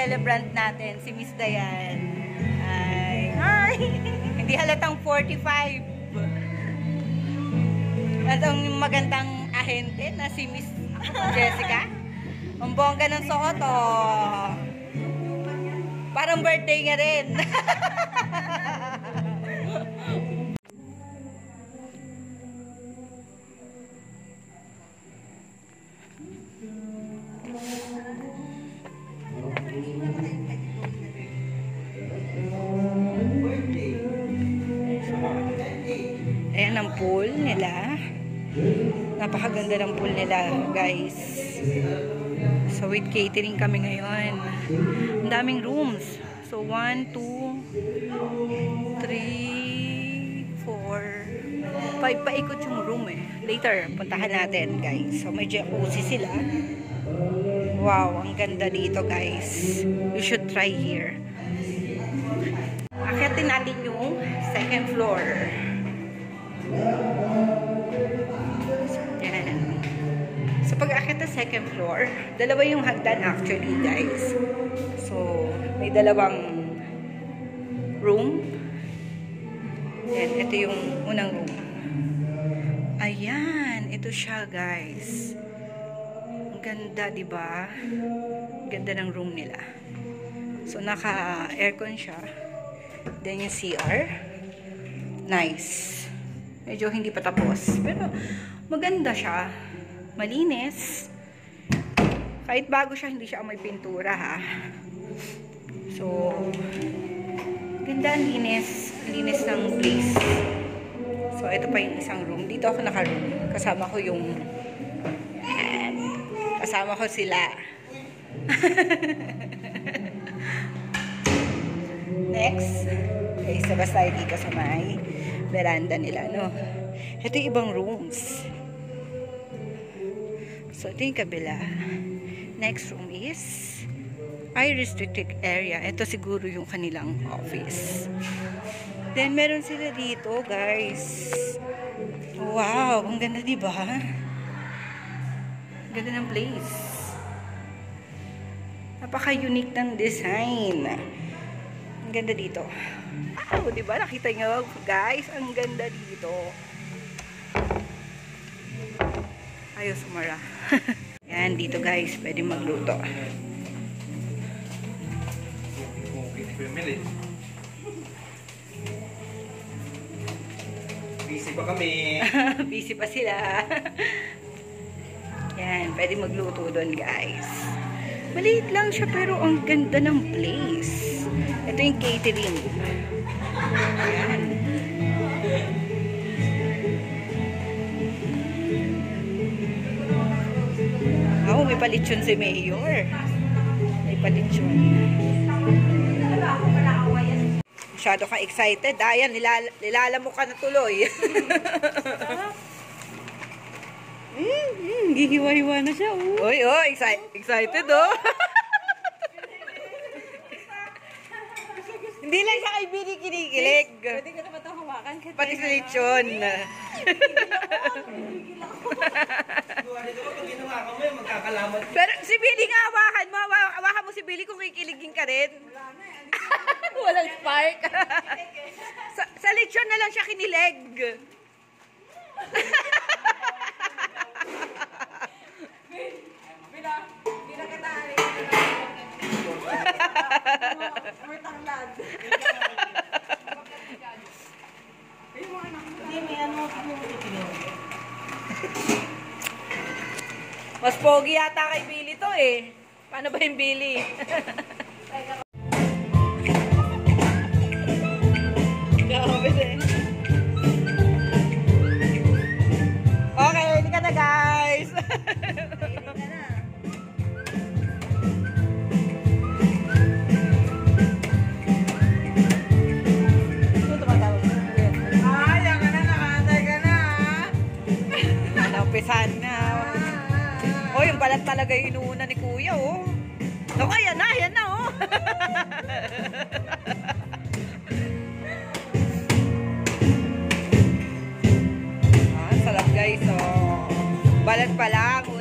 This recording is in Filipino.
celebrant natin, si Miss Dianne. Ay, hi! Hindi halatang 45. At ang magandang ahente na si Miss Jessica. Ang bongga ng suot, oh. Parang birthday nga rin. Ayan ang pool nila. Napakaganda ng pool nila, guys. So, with catering kami ngayon. Ang daming rooms. So, 1, 2, 3, 4, 5. Paikot yung room eh. Later, puntahan natin, guys. So, may jacuzzi sila. Wow, ang ganda dito, guys. You should try here. Akyatin natin yung second floor. Yan. So, pag-akit na second floor, dalawa yung hagdan actually, guys. So, may dalawang room. Yan, ito yung unang room. Ayan, ito siya, guys. Ang ganda, diba? Ganda ng room nila. So, naka-aircon siya. Then, yung CR. Nice. Medyo hindi pa tapos. Pero, maganda siya. Malinis. Kahit bago siya, hindi siya may pintura, ha. So, ganda ang linis. Linis ng place. So, ito pa yung isang room. Dito ako naka-room. Kasama ko yung... Kasama ko sila. Next. Okay, sabas tayo dito sa may veranda nila, no? Ito yung ibang rooms. So, ito yung kabila. Next room is restricted area. Ito siguro yung kanilang office. Then, meron sila dito, guys. Wow! Ang ganda, diba? Ang ganda ng place. Napaka-unique ng design. Ang ganda dito. Oh, diba? Nakita nyo, guys? Ang ganda dito. Ayaw sumara. Yan, dito guys. Pwede magluto. Busy pa kami. Busy pa sila. Yan, pwede magluto doon, guys. Maliit lang siya, pero ang ganda ng place. Ito yung catering. Ayan. Oh, may palitsyon si Mayor. May palitsyon. Masyado ka excited. Ayan, nilalamok ka na tuloy. Gihiwa-hiwa na siya. Uy, oh, excited, oh. Hindi lang siya kay Billy kinikilig. Pwede ka naman ito hawakan. Pati sa lechon. Pero si Billy nga, hawakan mo. Hawakan mo si Billy kung kikiligin ka rin. Walang spark. Sa lechon na lang siya kinilig. Bila ka tayo. Mertanglad. Mas pogi yata kay Billy to eh. Paano ba yung Billy? Grabe din. Okay, hindi ka na guys. Umpisahan na. Oh, yung balat talaga yung inuuna ni Kuya, oh. Naku, yan na, oh. Sarap guys, oh. Balat pa lang,